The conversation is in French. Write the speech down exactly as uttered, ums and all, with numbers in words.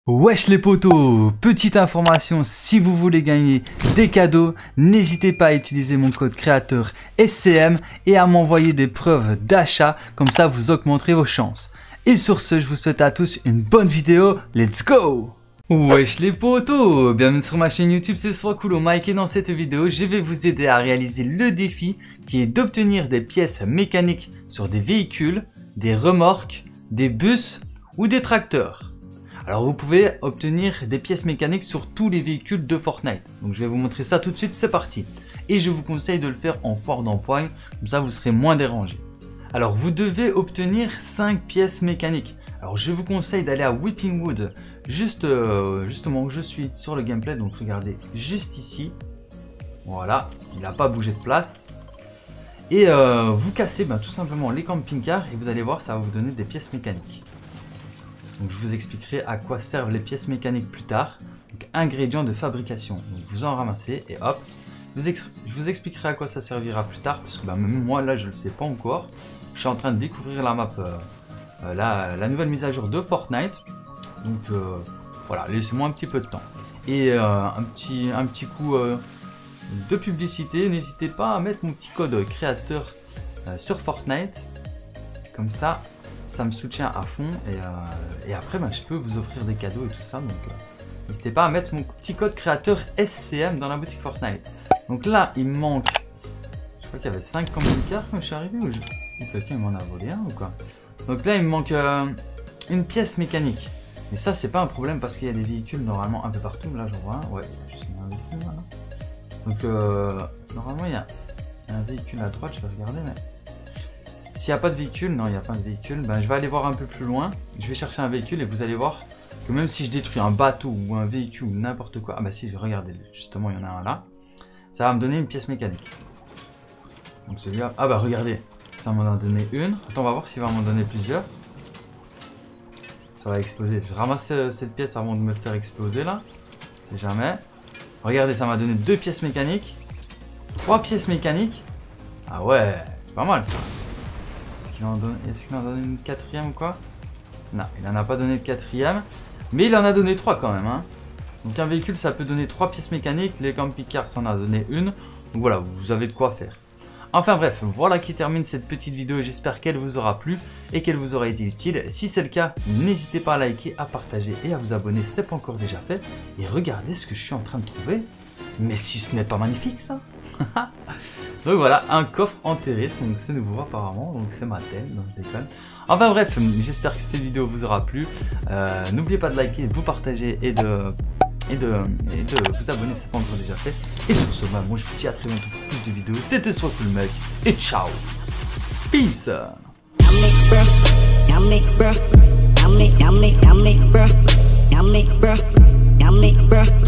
Wesh les potos, petite information, si vous voulez gagner des cadeaux, n'hésitez pas à utiliser mon code créateur S C M et à m'envoyer des preuves d'achat, comme ça vous augmenterez vos chances. Et sur ce, je vous souhaite à tous une bonne vidéo, let's go! Wesh les potos, bienvenue sur ma chaîne YouTube, c'est Swakulo Mike et dans cette vidéo, je vais vous aider à réaliser le défi qui est d'obtenir des pièces mécaniques sur des véhicules, des remorques, des bus ou des tracteurs. Alors vous pouvez obtenir des pièces mécaniques sur tous les véhicules de Fortnite. Donc je vais vous montrer ça tout de suite, c'est parti. Et je vous conseille de le faire en fort d'empoigne, comme ça vous serez moins dérangé. Alors vous devez obtenir cinq pièces mécaniques. Alors je vous conseille d'aller à Whipping Wood, juste, euh, justement où je suis sur le gameplay. Donc regardez, juste ici. Voilà, il n'a pas bougé de place. Et euh, vous cassez ben, tout simplement les camping-cars et vous allez voir, ça va vous donner des pièces mécaniques. Donc, je vous expliquerai à quoi servent les pièces mécaniques plus tard. Donc, ingrédients de fabrication. Donc, vous en ramassez et hop. Vous je vous expliquerai à quoi ça servira plus tard. Parce que bah, même moi, là, je ne le sais pas encore. Je suis en train de découvrir la map, euh, euh, la, la nouvelle mise à jour de Fortnite. Donc, euh, voilà, laissez-moi un petit peu de temps. Et euh, un, petit, un petit coup euh, de publicité. N'hésitez pas à mettre mon petit code créateur euh, sur Fortnite. Comme ça. Ça me soutient à fond et, euh, et après ben, je peux vous offrir des cadeaux et tout ça, donc euh, n'hésitez pas à mettre mon petit code créateur S C M dans la boutique Fortnite. Donc là il me manque, je crois qu'il y avait cinq camping-cars quand je suis arrivé, ou je... quelqu'un m'en a volé un ou quoi. Donc là il me manque euh, une pièce mécanique, mais ça c'est pas un problème parce qu'il y a des véhicules normalement un peu partout. Là j'en vois un, ouais, juste un véhicule là. Donc euh, normalement il y a un véhicule à droite, je vais regarder, mais s'il n'y a pas de véhicule, non il n'y a pas de véhicule, ben, je vais aller voir un peu plus loin, je vais chercher un véhicule et vous allez voir que même si je détruis un bateau ou un véhicule ou n'importe quoi, ah bah si, regardez, justement il y en a un là, ça va me donner une pièce mécanique. Donc celui-là, ah bah regardez, ça m'en a donné une, attends on va voir s'il va m'en donner plusieurs. Ça va exploser, je ramasse cette pièce avant de me le faire exploser là, c'est jamais. Regardez, ça m'a donné deux pièces mécaniques, trois pièces mécaniques, ah ouais, c'est pas mal ça. Est-ce qu'il en donne une quatrième ou quoi? Non, il n'en a pas donné de quatrième. Mais il en a donné trois quand même. Hein. Donc un véhicule, ça peut donner trois pièces mécaniques. Les camping-cars, ça en a donné une. Donc voilà, vous avez de quoi faire. Enfin bref, voilà qui termine cette petite vidéo. J'espère qu'elle vous aura plu et qu'elle vous aura été utile. Si c'est le cas, n'hésitez pas à liker, à partager et à vous abonner si ce n'est pas encore déjà fait. Et regardez ce que je suis en train de trouver. Mais si ce n'est pas magnifique ça. Donc voilà, un coffre enterré, donc c'est nouveau apparemment, donc c'est ma tête, donc je déconne. Enfin bref, j'espère que cette vidéo vous aura plu. Euh, N'oubliez pas de liker, de vous partager et de, et, de, et de vous abonner si ce n'est pas encore déjà fait. Et sur ce, bah, moi je vous dis à très bientôt pour plus de vidéos. C'était Swakulo Mike et ciao. Peace. Yummy, bruh.